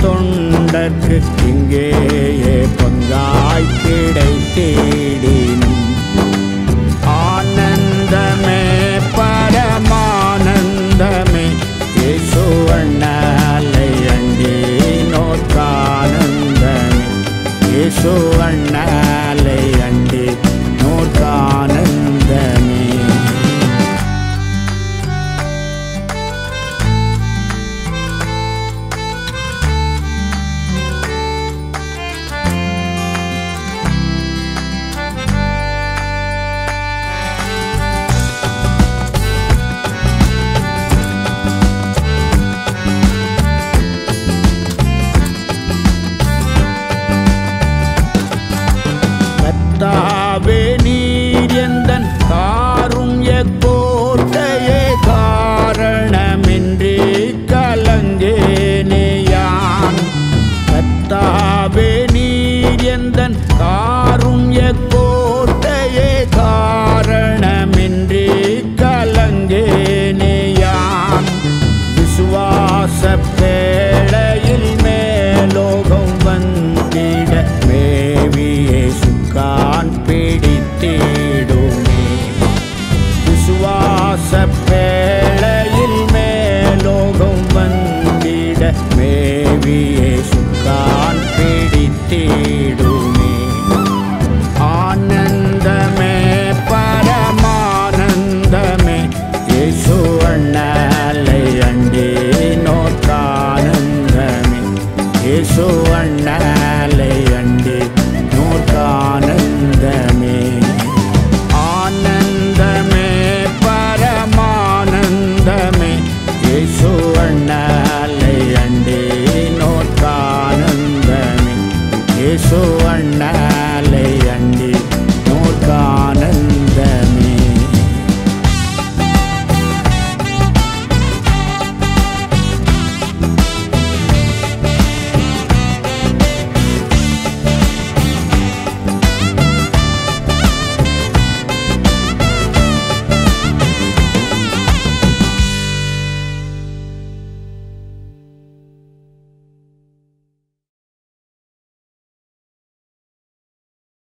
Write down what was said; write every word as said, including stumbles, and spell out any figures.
தொண்டர்க்கு இங்கேயே பங்காய் கிடைத்திடினும் ஆனந்தமே பரமானந்தமே இயேசு அண்ணலை அண்டினோர்க்கானந்தமே இயேசு அண்ணலை அண்டினோர்க்கானந்தமே. கர்த்தாவே நீர் எந்தன் காருண்ய கோட்டையே காரணமின்றி கலங்கேனே யான். கர்த்தாவே நீர் எந்தன் காருண்ய கோட்டையே காரணமின்றி கலங்கேனே யான். விசுவாச பேழையில் மேலோகம் வந்திட மேவியே சுக்கான் பிடித்திடுமே. விசுவாச பேழையில் மேலோகம் வந்திட மேவியே சுக்கான் பிடித்திடுமே. ஆனந்தமே பரமானந்தமே இயேசு அண்ணலை அண்டினோர்க்கானந்தமே இயேசு அண்ணலை அண்டினோர்க்கானந்தமே. ஆனந்தமே பரமானந்தமே இயேசு அண்ணலை அண்டினோர்க்கானந்தமே இயேசு அண்ண